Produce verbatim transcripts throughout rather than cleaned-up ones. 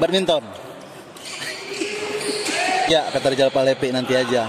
badminton. Ya, kata Rizal Palepi nanti aja.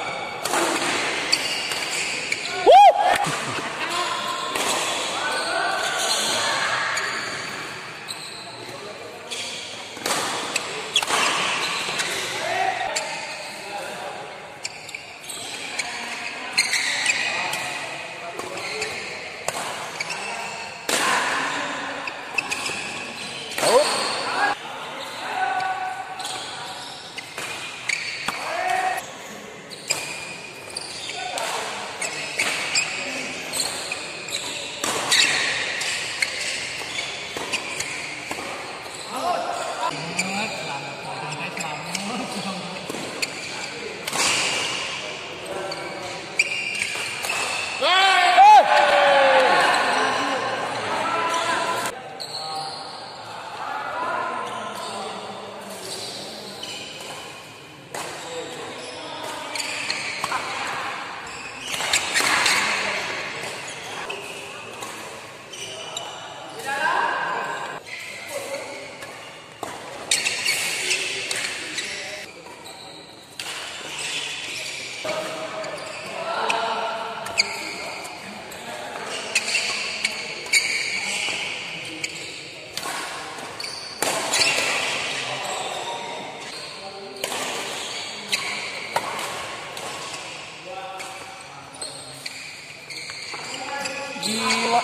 Gila.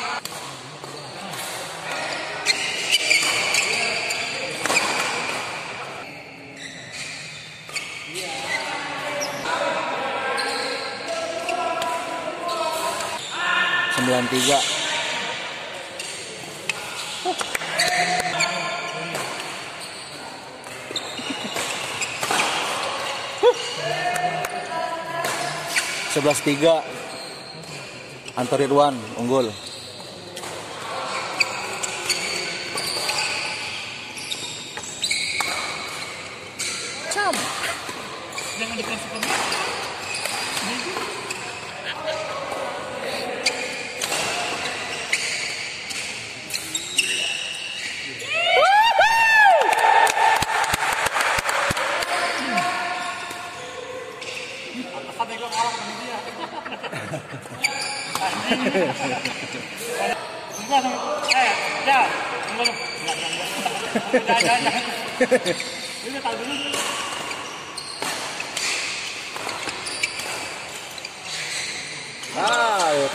sembilan tiga. sebelas tiga. Anto Ridwan unggul. Cam. Jangan dikasih penuh. Sampai gue kalah sama dia. Enggak, eh, ya, enggak, enggak, enggak, enggak, enggak. Ini tahu dulu. Out.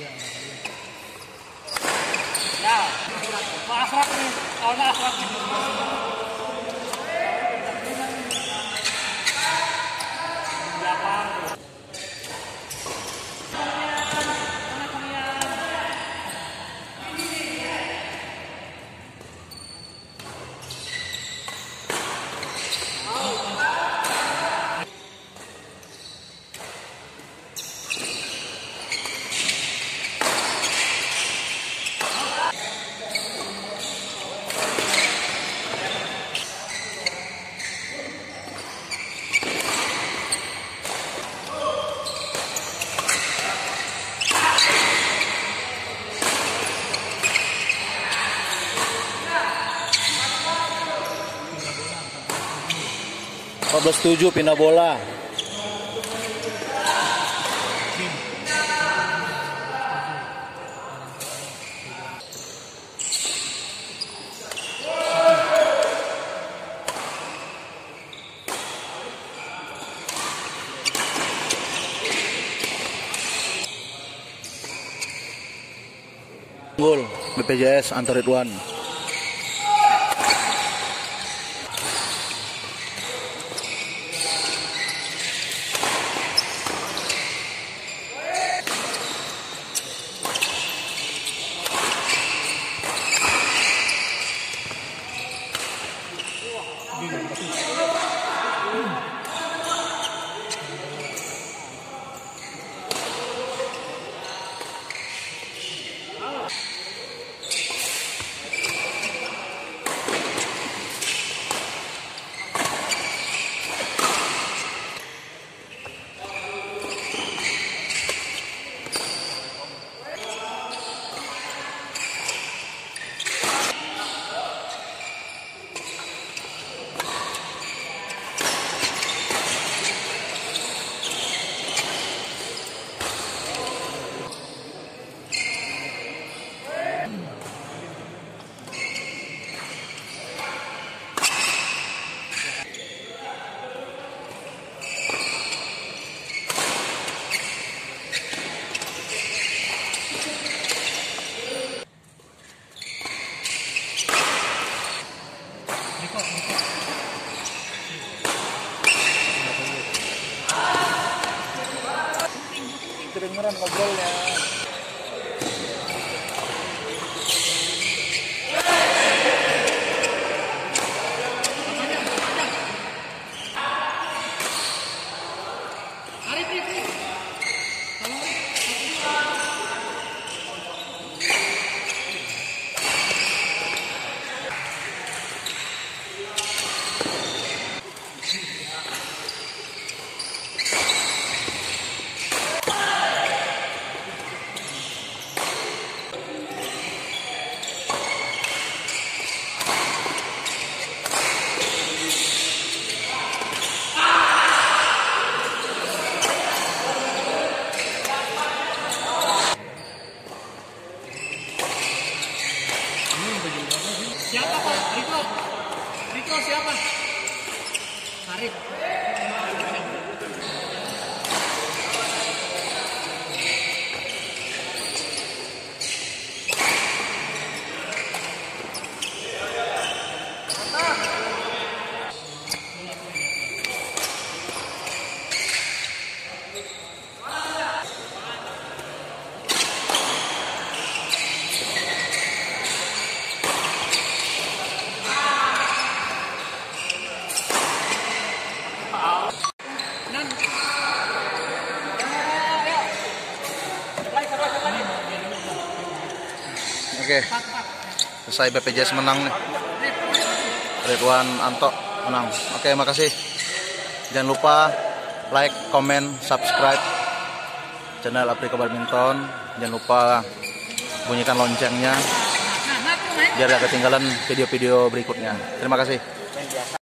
Ya, Asraf nih, tahunnya Asraf nih. empat belas tujuh pindah bola. Gol B P J S Anto Ridwan. Kedengeran ngobrolnya. Siapa Pak? Riko. Riko siapa? Arif. Oke, selesai B P J S menang nih. Ridwan Anto menang. Oke, makasih. Jangan lupa like, comment, subscribe channel Afrika Badminton. Jangan lupa bunyikan loncengnya biar gak ketinggalan video-video berikutnya. Terima kasih.